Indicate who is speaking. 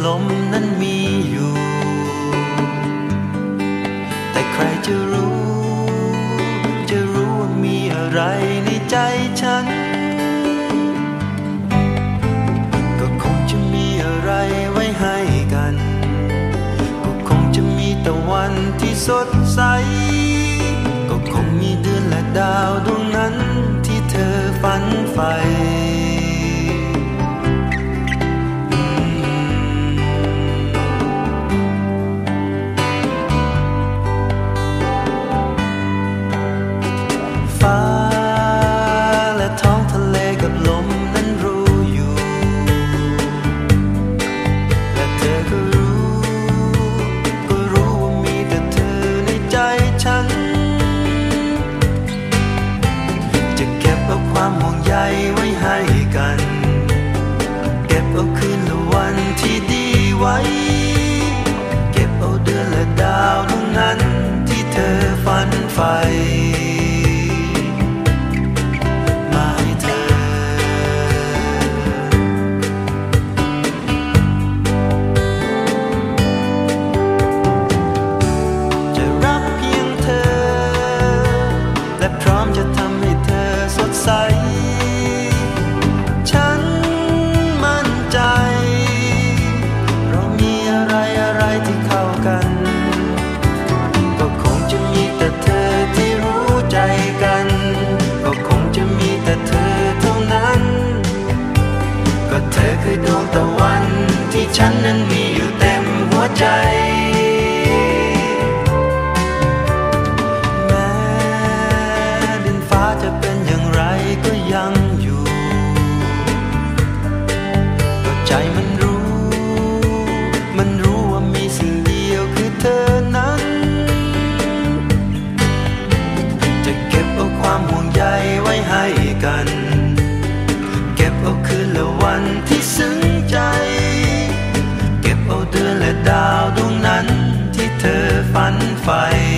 Speaker 1: ลมนั้นมีอยู่แต่ใครจะรู้ว่ามีอะไรในใจฉันก็คงจะมีอะไรไว้ให้กันก็คงจะมีตะวันที่สดใสก็คงมีเดือนและดาวดวงนั้นที่เธอฝันใฝ่ฟ้าและท้องทะเลกับลมนั้นรู้อยู่และเธอก็รู้ว่ามีแต่เธอในใจฉันจะเก็บเอาความห่วงใยไว้ให้กันเก็บเอาคืนและวันที่ดีไว้เก็บเอาเดือนและดาวดวงนั้นที่เธอฝันใฝ่จะทำให้เธอสดใสฉันมั่นใจเรามีอะไรที่เข้ากันก็คงจะมีแต่เธอที่รู้ใจกันก็คงจะมีแต่เธอเท่านั้นก็เธอคือดวงตะวันที่ฉันนั้นมีอยู่เต็มหัวใจจะเป็นอย่างไรก็ยังอยู่ก็ใจมันรู้ว่ามีสิ่งเดียวคือเธอนั้นจะเก็บเอาความห่วงใยไว้ให้กันเก็บเอาคืนและวันที่ซึ้งใจเก็บเอาเดือนและดาวดวงนั้นที่เธอฝันใฝ่